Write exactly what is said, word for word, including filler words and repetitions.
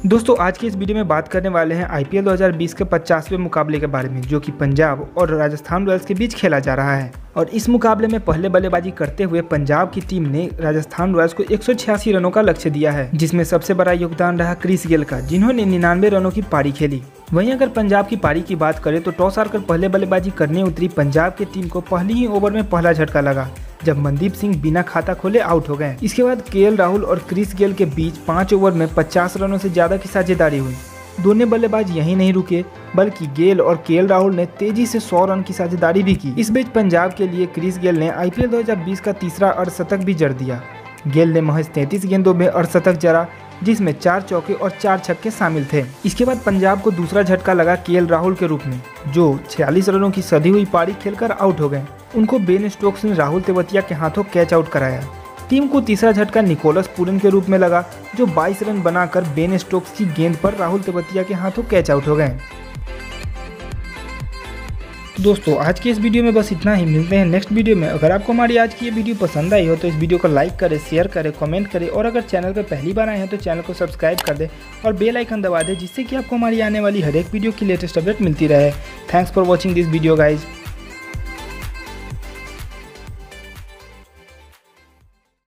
दोस्तों आज की इस वीडियो में बात करने वाले हैं आईपीएल दो हज़ार बीस के पचासवें मुकाबले के बारे में, जो कि पंजाब और राजस्थान रॉयल्स के बीच खेला जा रहा है। और इस मुकाबले में पहले बल्लेबाजी करते हुए पंजाब की टीम ने राजस्थान रॉयल्स को एक सौ छियासी रनों का लक्ष्य दिया है, जिसमें सबसे बड़ा योगदान रहा क्रिस गेल का, जिन्होंने निन्यानवे रनों की पारी खेली। वहीं अगर पंजाब की पारी की बात करें तो टॉस हारकर पहले बल्लेबाजी करने उतरी पंजाब की टीम को पहली ही ओवर में पहला झटका लगा, जब मनदीप सिंह बिना खाता खोले आउट हो गए। इसके बाद केएल राहुल और क्रिस गेल के बीच पाँच ओवर में पचास रनों से ज्यादा की साझेदारी हुई। दोनों बल्लेबाज यहीं नहीं रुके, बल्कि गेल और केएल राहुल ने तेजी से सौ रन की साझेदारी भी की। इस बीच पंजाब के लिए क्रिस गेल ने आईपीएल दो हज़ार बीस का तीसरा अर्धशतक भी जड़ दिया। गेल ने महज तैंतीस गेंदों में अर्धशतक जड़ा, जिसमें चार चौके और चार छक्के शामिल थे। इसके बाद पंजाब को दूसरा झटका लगा केएल राहुल के रूप में, जो छियालीस रनों की सधी हुई पारी खेलकर आउट हो गए। उनको बेन स्टोक्स ने राहुल तेवतिया के हाथों कैच आउट कराया। टीम को तीसरा झटका निकोलस पूरन के रूप में लगा, जो बाईस रन बनाकर बेन स्टोक्स की गेंद पर राहुल तेवतिया के हाथों कैच आउट हो गए। दोस्तों आज की इस वीडियो में बस इतना ही। मिलते हैं नेक्स्ट वीडियो में। अगर आपको हमारी आज की ये वीडियो पसंद आई हो तो इस वीडियो को लाइक करें, शेयर करें, कमेंट करें, और अगर चैनल पर पहली बार आए हैं तो चैनल को सब्सक्राइब कर दें और बेल आइकन दबा दें, जिससे कि आपको हमारी आने वाली हर एक वीडियो की लेटेस्ट अपडेट मिलती रहे। Thanks for watching this video guys.